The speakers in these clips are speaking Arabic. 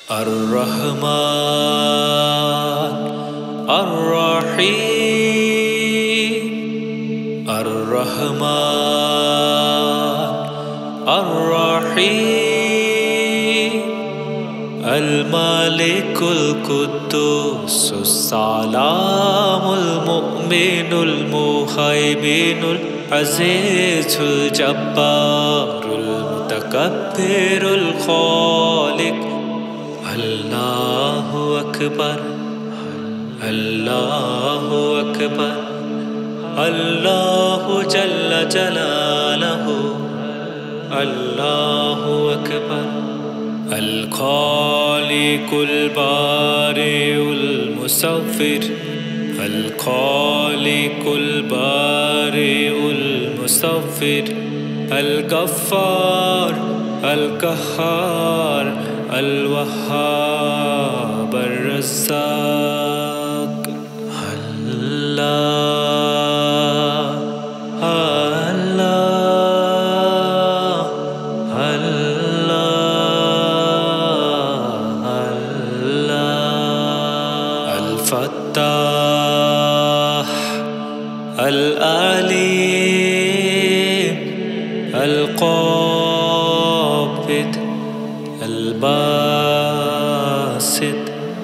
الرحمن الرحيم الرحمن الرحيم الملك القدوس السلام المؤمن المهيمن العزيز الجبار المتكبر الخالق. الله أكبر الله أكبر الله جل جلاله. الله أكبر الخالق البارئ المصور الخالق البارئ المصور الغفار القهار الوهاب الرزاق. الله الله الله الله الفتاح العليم القابض الباسط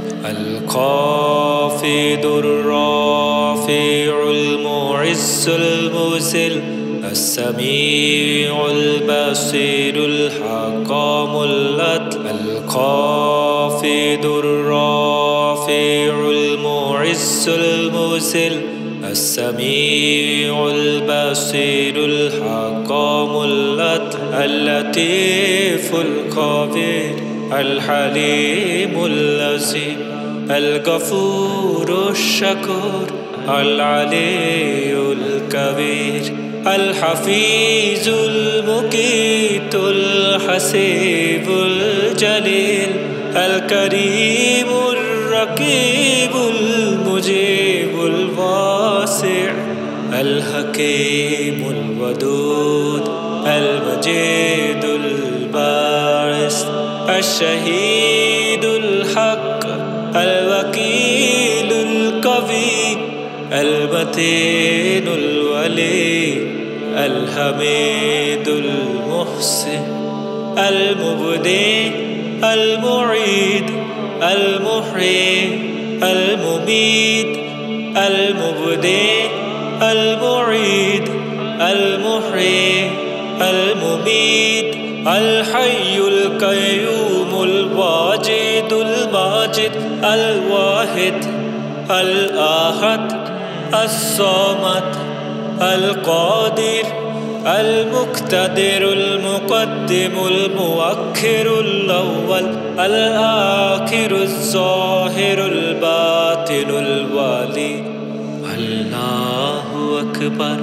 الخافض الرافع المعز المذل السميع البصير الحكام العدل الخافض الرافع المعز المذل السميع البصير الحكام العدل اللطيف الخبير الحليم اللذيذ الغفور الشكور العلي الكبير الحفيظ المقيت الحسيب الجليل الكريم الرقيب المجيب الواسع الحكيم الودود المجيد الباعث الشهيد الحق الوكيل القوي المتين الولي الحميد المحسن المبدئ المعيد المحيي المميت المبدئ المعيد المحيي المميت الحي القيوم الواجد الماجد الواحد الأحد الصمد القادر المقتدر المقدم المؤخر الأول الآخر الظاهر الباطن الوالي. الله أكبر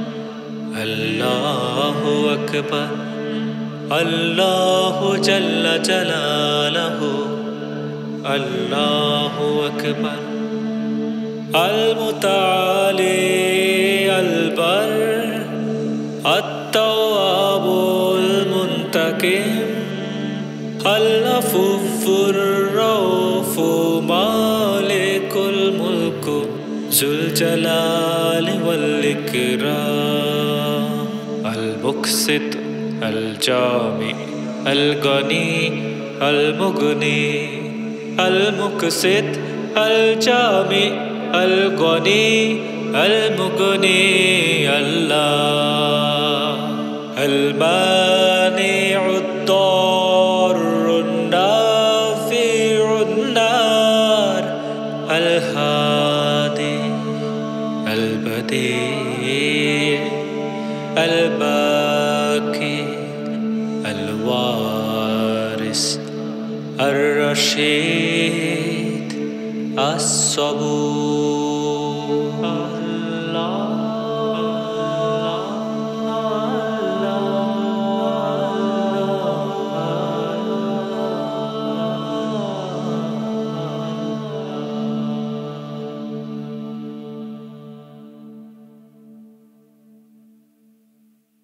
الله أكبر الله جل جلاله. الله أكبر المتعالي البر التواب المنتقم العفو الرؤوف مالك الملك ذو الجلال والإكرام المقسط الجامع الغني المغني المقسط الجامع الغني المغني الله المانع الضار النافع النار الهادي البديع الباقي الوارث الرشيد الصبور